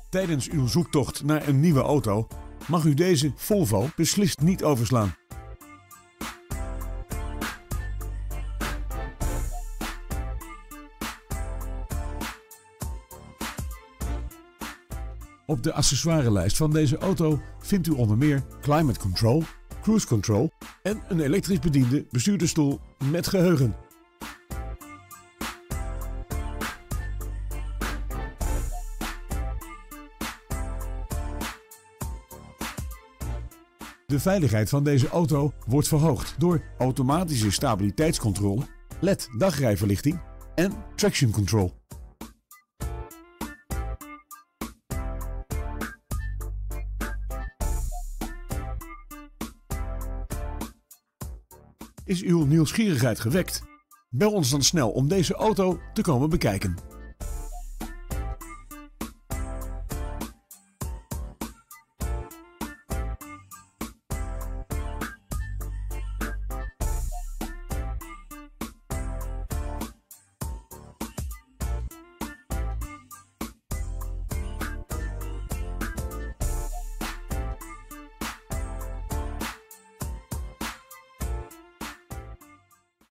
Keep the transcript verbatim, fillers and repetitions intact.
Tijdens uw zoektocht naar een nieuwe auto mag u deze Volvo beslist niet overslaan. Op de accessoirelijst van deze auto vindt u onder meer climate control, cruise control en een elektrisch bediende bestuurdersstoel met geheugen. De veiligheid van deze auto wordt verhoogd door automatische stabiliteitscontrole, L E D dagrijverlichting en traction control. Is uw nieuwsgierigheid gewekt? Bel ons dan snel om deze auto te komen bekijken.